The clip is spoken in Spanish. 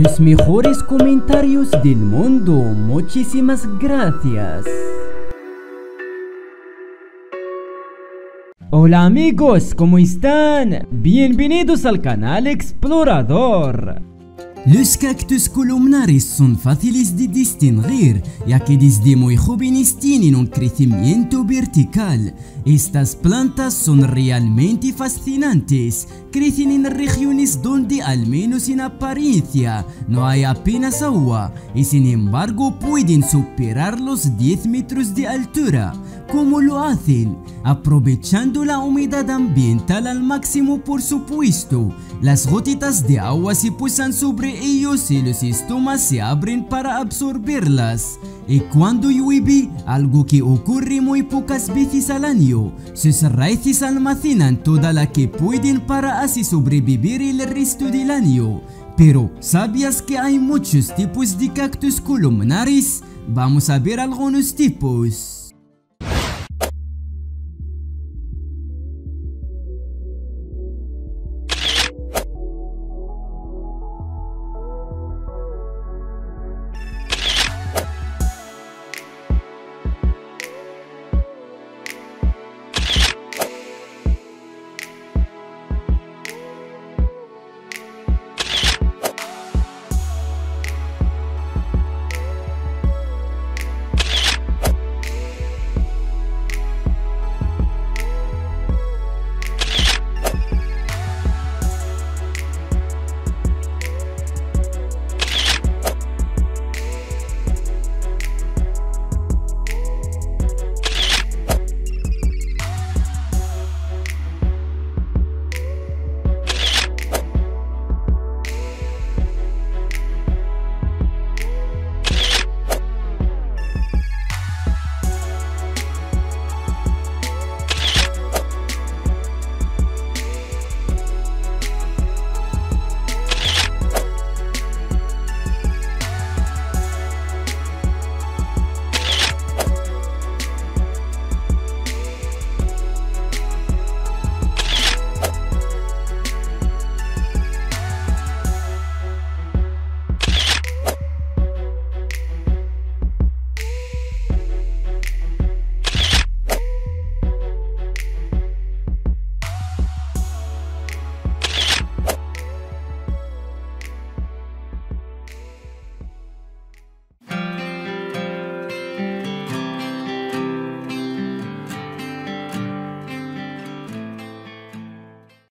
los mejores comentarios del mundo. Muchísimas gracias. Hola amigos, ¿cómo están? Bienvenidos al canal Explorador. Los cactus columnares son fáciles de distinguir, ya que desde muy jóvenes tienen un crecimiento vertical. Estas plantas son realmente fascinantes. Crecen en regiones donde, al menos en apariencia, no hay apenas agua y sin embargo pueden superar los 10 metros de altura. ¿Cómo lo hacen? Aprovechando la humedad ambiental al máximo, por supuesto. Las gotitas de agua se posan sobre ellos y los estomas se abren para absorberlas. Y cuando llueve, algo que ocurre muy pocas veces al año, sus raíces almacenan toda la que pueden para así sobrevivir el resto del año. Pero, ¿sabías que hay muchos tipos de cactus columnares? Vamos a ver algunos tipos.